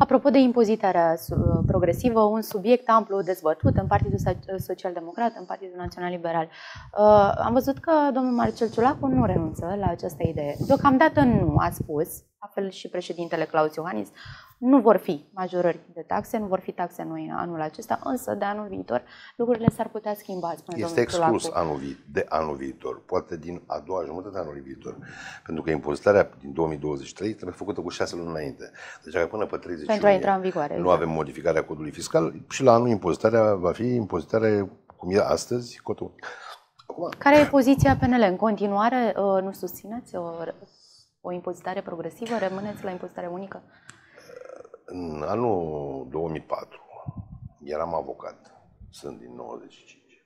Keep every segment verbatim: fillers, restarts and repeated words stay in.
Apropo de impozitarea progresivă, un subiect amplu dezbătut în Partidul Social-Democrat, în Partidul Național Liberal. Am văzut că domnul Marcel Ciolacu nu renunță la această idee. Deocamdată nu a spus, la fel și președintele Claus Iohannis, nu vor fi majorări de taxe, nu vor fi taxe noi anul acesta, însă de anul viitor lucrurile s-ar putea schimba, spune Este exclus Ciolacu. anul vi de anul viitor, poate din a doua jumătate de anului viitor, pentru că impozitarea din două mii douăzeci și trei trebuie făcută cu șase luni înainte. Deci dacă până pe treizeci pentru a intra în vigoare, nu exact. avem modificarea codului fiscal și la anul impozitarea va fi impozitare cum e astăzi, cotul. Acum, care e poziția P N L? În continuare nu susțineți o, o impozitare progresivă? Rămâneți la impozitare unică? În anul două mii patru eram avocat, sunt din nouăzeci și cinci,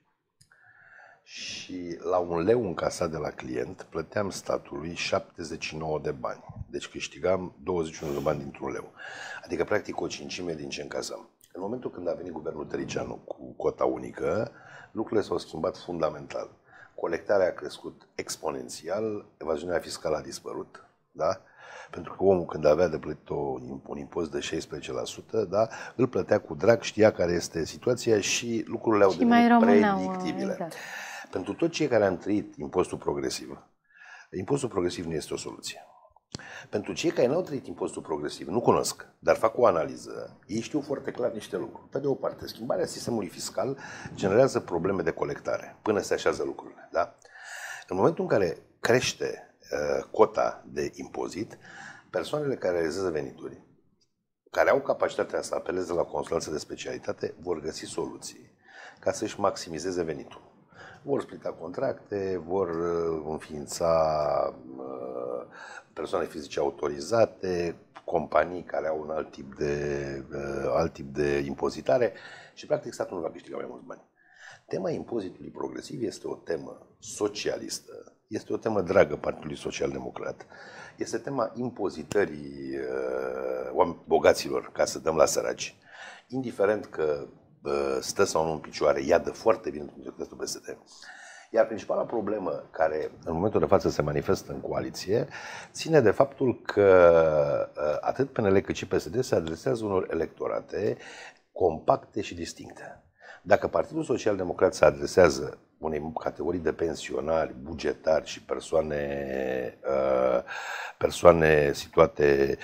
și la un leu încasat de la client plăteam statului șaptezeci și nouă de bani. Deci câștigam douăzeci și unu de bani dintr-un leu. Adică practic o cincime din ce încasam. În momentul când a venit guvernul Tăricianu cu cota unică, lucrurile s-au schimbat fundamental. Colectarea a crescut exponențial, evaziunea fiscală a dispărut, da? Pentru că omul, când avea de plătit o, un impozit de șaisprezece la sută, da, îl plătea cu drag, știa care este situația și lucrurile au și devenit mai predictibile. Exact. Pentru toți cei care am trăit impostul progresiv, impostul progresiv nu este o soluție. Pentru cei care nu au trăit impostul progresiv, nu cunosc, dar fac o analiză, ei știu foarte clar niște lucruri. Pe de o parte, schimbarea sistemului fiscal generează probleme de colectare, până se așează lucrurile. Da? În momentul în care crește cota de impozit, persoanele care realizează venituri, care au capacitatea să apeleze la consultanță de specialitate, vor găsi soluții ca să-și maximizeze venitul. Vor splita contracte, vor înființa persoane fizice autorizate, companii care au un alt tip de, alt tip de impozitare și practic statul nu va câștiga mai mulți bani. Tema impozitului progresiv este o temă socialistă, este o temă dragă Partidului Social-Democrat, este tema impozitării uh, bogaților ca să dăm la săraci. Indiferent că uh, stă sau nu în picioare, ea dă foarte bine în contextul P S D. Iar principala problemă care în momentul de față se manifestă în coaliție ține de faptul că uh, atât P N L cât și P S D se adresează unor electorate compacte și distincte. Dacă Partidul Social-Democrat se adresează unei categorii de pensionari, bugetari și persoane, persoane situate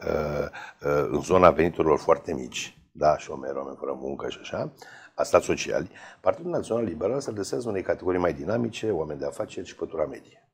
în zona veniturilor foarte mici, da, șomeri, oameni fără muncă și așa, a stat sociali, Partidul Național Liberal se adresează unei categorii mai dinamice, oameni de afaceri și pătura medie.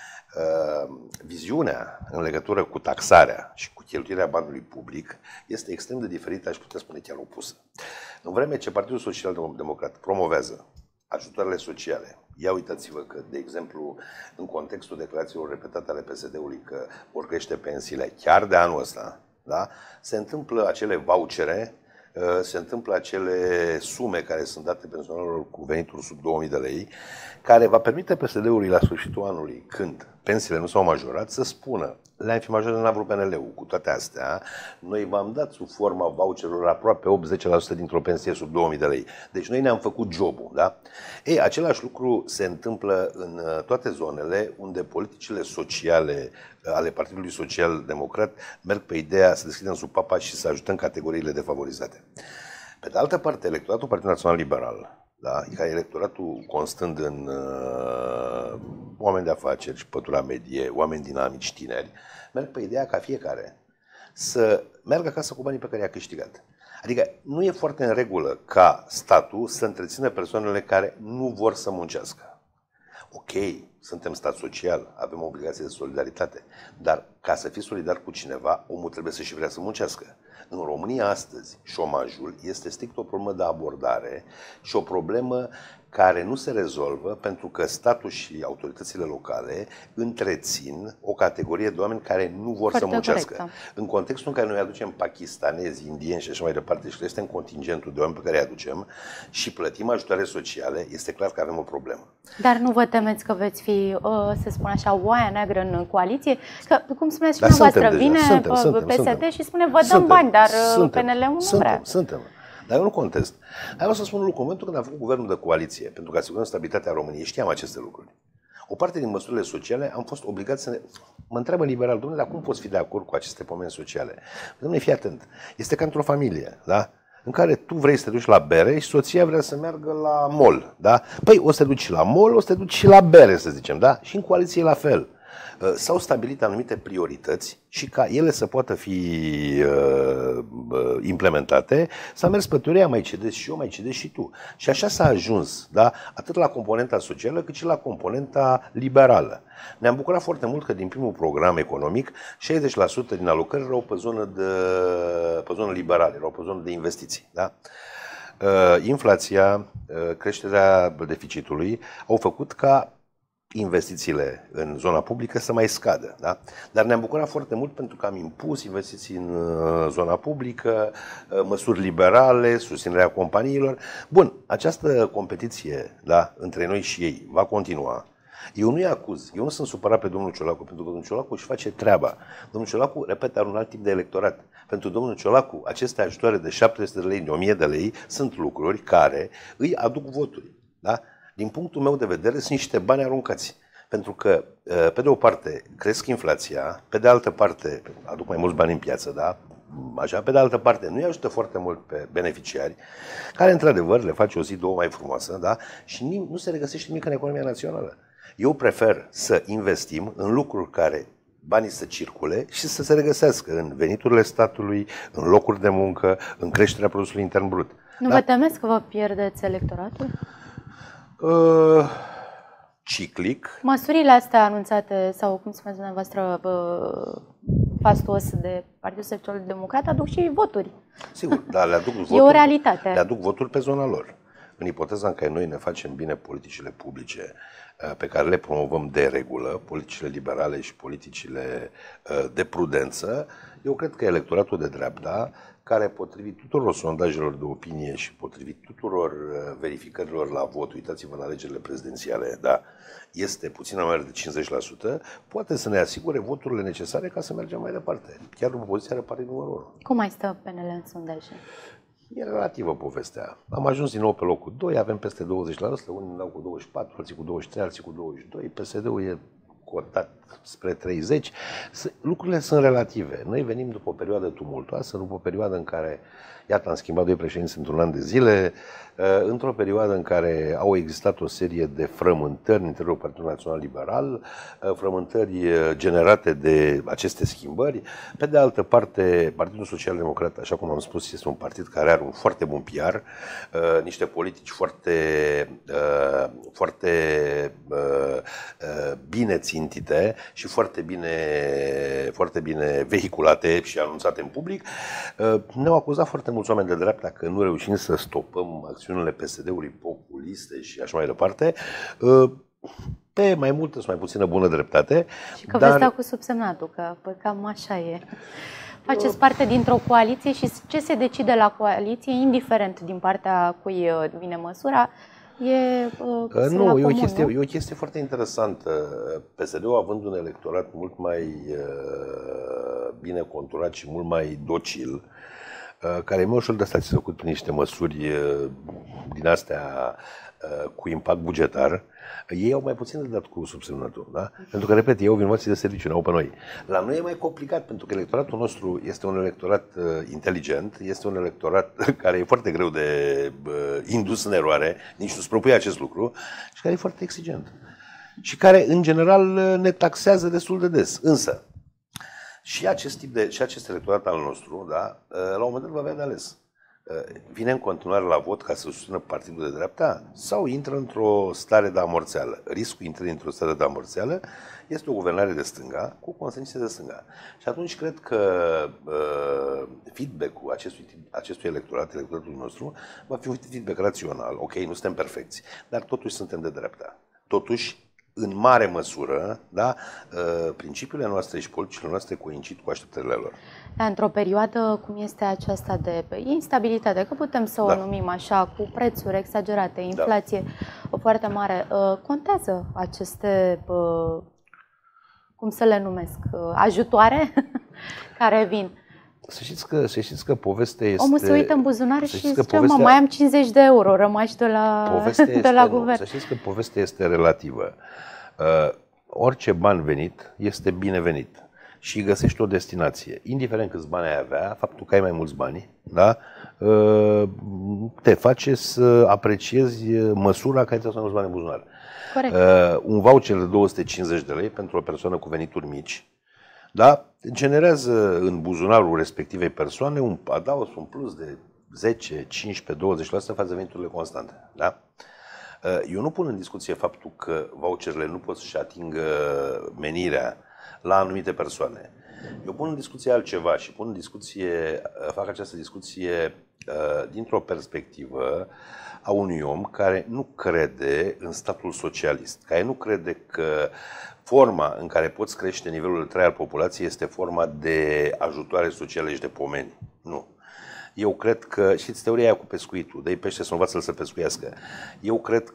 Viziunea în legătură cu taxarea și cu cheltuirea banului public este extrem de diferită, aș putea spune chiar opusă. În vreme ce Partidul Social-Democrat promovează ajutoarele sociale, ia uitați-vă că, de exemplu, în contextul declarațiilor repetate ale P S D-ului că vor crește pensiile chiar de anul ăsta, da? Se întâmplă acele vouchere, se întâmplă acele sume care sunt date pensionarilor cu venituri sub două mii de lei, care va permite P S D-ului la sfârșitul anului, când pensiile nu s-au majorat, să spună: le-am fi majorat, n-a vrut P N L-ul. Cu toate astea, noi v-am dat sub forma voucherilor aproape optzeci la sută dintr-o pensie sub două mii de lei. Deci noi ne-am făcut jobul, da? Ei, același lucru se întâmplă în toate zonele unde politicile sociale ale Partidului Social-Democrat merg pe ideea să deschidem sub papa și să ajutăm categoriile defavorizate. Pe de altă parte, electoratul Partidului Național Liberal, da, care electoratul constând în uh, oameni de afaceri și pătura medie, oameni dinamici, tineri, merg pe ideea ca fiecare să meargă acasă cu banii pe care i-a câștigat. Adică nu e foarte în regulă ca statul să întrețină persoanele care nu vor să muncească. Ok, suntem stat social, avem obligație de solidaritate, dar ca să fii solidar cu cineva, omul trebuie să și vrea să muncească. În România astăzi, șomajul este strict o problemă de abordare și o problemă care nu se rezolvă pentru că statul și autoritățile locale întrețin o categorie de oameni care nu vor Foarte să muncească. Corect, da. În contextul în care noi aducem pakistanezi, indieni și așa mai departe și creștem contingentul de oameni pe care îi aducem și plătim ajutoare sociale, este clar că avem o problemă. Dar nu vă temeți că veți fi, să spun așa, oaia neagră în coaliție? Că, cum spuneți și dumneavoastră, vine suntem, P S D suntem, suntem. și spune: vă dăm bani, dar P N L-ul nu suntem, vrea. Suntem. Dar eu nu contest. Hai să spun un lucru. În momentul când am făcut guvernul de coaliție pentru că asigurăm stabilitatea României, știam aceste lucruri. O parte din măsurile sociale am fost obligați să ne... Mă întreabă liberal, domnule, dar cum poți fi de acord cu aceste pomeni sociale? Domnule, fii atent. Este ca într-o familie, da? În care tu vrei să te duci la bere și soția vrea să meargă la mall, da? Păi o să te duci la mall, o să te duci și la bere, să zicem, da? Și în coaliție la fel. S-au stabilit anumite priorități și ca ele să poată fi uh, implementate, s-a mers pe teoria, mai cedezi și eu, mai cedezi și tu. Și așa s-a ajuns, da? Atât la componenta socială cât și la componenta liberală. Ne-am bucurat foarte mult că din primul program economic, șaizeci la sută din alocări erau pe zonă, de, pe zonă liberală, erau pe zonă de investiții. Da? Uh, inflația, uh, creșterea deficitului au făcut ca investițiile în zona publică să mai scadă. Da? Dar ne-am bucurat foarte mult pentru că am impus investiții în zona publică, măsuri liberale, susținerea companiilor. Bun, această competiție, da, între noi și ei va continua. Eu nu-i acuz, eu nu sunt supărat pe domnul Ciolacu, pentru că domnul Ciolacu își face treaba. Domnul Ciolacu, repet, are un alt tip de electorat. Pentru domnul Ciolacu, aceste ajutoare de șapte sute de lei, de o mie de lei, sunt lucruri care îi aduc voturi. Da? Din punctul meu de vedere, sunt niște bani aruncați. Pentru că, pe de o parte, cresc inflația, pe de altă parte, aduc mai mulți bani în piață, da? Așa, pe de altă parte, nu-i ajută foarte mult pe beneficiari, care, într-adevăr, le face o zi, două mai frumoasă, da? Și nu se regăsește nimic în economia națională. Eu prefer să investim în lucruri care banii să circule și să se regăsească în veniturile statului, în locuri de muncă, în creșterea produsului intern brut. Nu da? Vă temeți că vă pierdeți electoratul? Uh, ciclic. Măsurile astea anunțate, sau cum spuneți dumneavoastră, fastuos de Partidul Social Democrat, aduc și voturi. Sigur, dar le aduc voturi, e o realitate. Le aduc voturi pe zona lor. În ipoteza în care noi ne facem bine politicile publice, pe care le promovăm de regulă, politicile liberale și politicile de prudență, eu cred că electoratul de dreapta, care potrivit tuturor sondajelor de opinie și potrivit tuturor verificărilor la vot, uitați-vă în alegerile prezidențiale, da, este puțin mai mare de cincizeci la sută, poate să ne asigure voturile necesare ca să mergem mai departe, chiar după poziția de partid numărul unu. Cum mai stă P N L în sondaje? E relativă povestea. Am ajuns din nou pe locul doi, avem peste douăzeci la sută, unii dau cu douăzeci și patru, alții cu douăzeci și trei, alții cu douăzeci și doi, P S D-ul e cotat spre treizeci. Lucrurile sunt relative. Noi venim după o perioadă tumultoasă, după o perioadă în care, iată, am schimbat doi președinți într-un an de zile, într-o perioadă în care au existat o serie de frământări în interiorul Partidului Național Liberal, frământări generate de aceste schimbări. Pe de altă parte, Partidul Social Democrat, așa cum am spus, este un partid care are un foarte bun P R, niște politici foarte, foarte bine țintite și foarte bine, foarte bine vehiculate și anunțate în public. Ne-au acuzat foarte mulți oameni de dreapta că nu reușim să stopăm acțiunile P S D-ului populiste și așa mai departe. Pe mai multă sau mai puțină bună dreptate. Și că dar... veți sta cu subsemnatul, că păi, cam așa e. Faceți parte dintr-o coaliție și ce se decide la coaliție, indiferent din partea cui vine măsura, e uh, Nu, comun, e, o chestie, nu? e o chestie foarte interesantă. P S D-ul având un electorat mult mai uh, bine conturat și mult mai docil, uh, care e mai ușor de satisfăcut prin niște măsuri uh, din astea uh, cu impact bugetar, ei au mai puțin de dat cu subsemnatul, da? Pentru că, repet, ei au vinovații de serviciu, n-au pe noi. La noi e mai complicat, pentru că electoratul nostru este un electorat uh, inteligent, este un electorat care e foarte greu de uh, indus în eroare, nici nu-ți propui acest lucru, și care e foarte exigent. Și care, în general, ne taxează destul de des. Însă, și acest tip de, și acest electorat al nostru, da, uh, la un moment dat va avea de ales. Vine în continuare la vot ca să susțină partidul de dreapta sau intră într-o stare de amorțeală? Riscul intrării într-o stare de amorțeală este o guvernare de stânga cu consecințe de stânga. Și atunci cred că uh, feedback-ul acestui, acestui electorat, electoratul nostru, va fi un feedback rațional. Ok, nu suntem perfecți, dar totuși suntem de dreapta. Totuși, în mare măsură, da, principiile noastre și politicile noastre coincid cu așteptările lor. Da, într-o perioadă cum este aceasta de instabilitate, că putem să o da. numim așa, cu prețuri exagerate, inflație da. foarte mare, contează aceste, cum să le numesc, ajutoare care vin? Să știți că, să știți că povestea este... Omul se uită în buzunar și zice, povestea... mă, mai am cincizeci de euro rămași de la, povestea de la este, guvern. Să știți că povestea este relativă. Orice ban venit este binevenit și găsești o destinație. Indiferent câți bani ai avea, faptul că ai mai mulți bani, da, te face să apreciezi măsura care ți-a mai mulți bani în buzunar. Corect. Un voucher de două sute cincizeci de lei pentru o persoană cu venituri mici, da, generează în buzunarul respectivei persoane un adaos, un plus de zece, cincisprezece, douăzeci la sută față de veniturile constante. Da? Eu nu pun în discuție faptul că voucherele nu pot să-și atingă menirea la anumite persoane. Eu pun în discuție altceva și pun în discuție, fac această discuție dintr-o perspectivă a unui om care nu crede în statul socialist, care nu crede că forma în care poți crește nivelul de trai al populației este forma de ajutoare sociale și de pomeni. Nu. Eu cred că, știți, teoria aia cu pescuitul, dă-i pește să învață-l să pescuiască. Eu cred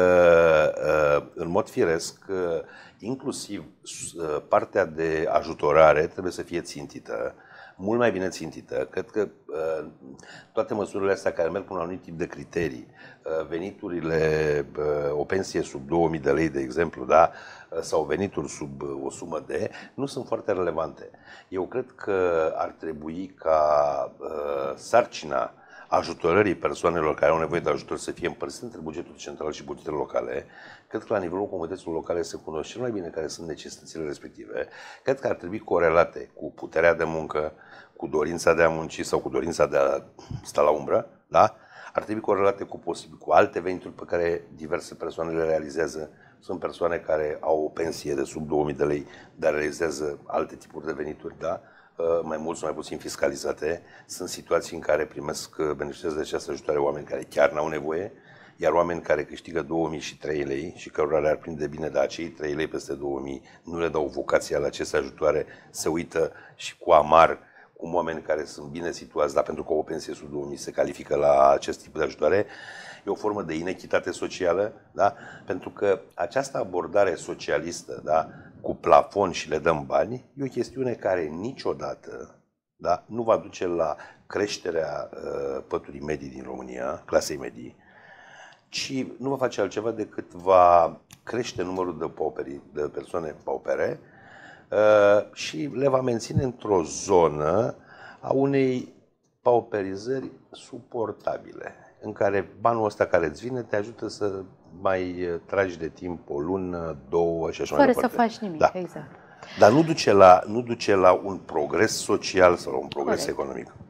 că, în mod firesc, inclusiv partea de ajutorare trebuie să fie țintită, mult mai bine țintită. Cred că toate măsurile astea care merg cu un anumit tip de criterii, veniturile, o pensie sub două mii de lei, de exemplu, da, sau venituri sub o sumă de, nu sunt foarte relevante. Eu cred că ar trebui ca sarcina ajutorării persoanelor care au nevoie de ajutor să fie împărțită între bugetul central și bugetele locale. Cred că la nivelul comunităților locale se cunosc cel mai bine care sunt necesitățile respective. Cred că ar trebui corelate cu puterea de muncă, cu dorința de a munci sau cu dorința de a sta la umbră, da? Ar trebui corelate cu, posibil, cu alte venituri pe care diverse persoane le realizează. Sunt persoane care au o pensie de sub două mii de lei, dar realizează alte tipuri de venituri, da? Mai mult sau mai puțin fiscalizate. Sunt situații în care primesc, beneficiază de această ajutoare oameni care chiar n-au nevoie, iar oameni care câștigă două mii și trei lei și cărora le-ar prinde bine, dar acei trei lei peste două mii nu le dau vocația la aceste ajutoare, se uită și cu amar cum oameni care sunt bine situați, dar pentru că o pensie sub două mii se califică la acest tip de ajutoare. E o formă de inechitate socială, da? Pentru că această abordare socialistă, da, cu plafon și le dăm bani, e o chestiune care niciodată, da, nu va duce la creșterea uh, păturii medii din România, clasei medii, ci nu va face altceva decât va crește numărul de pauperi, de persoane paupere uh, și le va menține într-o zonă a unei pauperizări suportabile, în care banul ăsta care îți vine te ajută să mai tragi de timp o lună, două și așa mai departe. Fără să faci nimic, da. Exact. Dar nu duce, la, nu duce la un progres social sau la un progres Corect. economic.